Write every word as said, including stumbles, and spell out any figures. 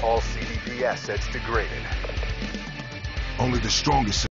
All C D P assets degraded. Only the strongest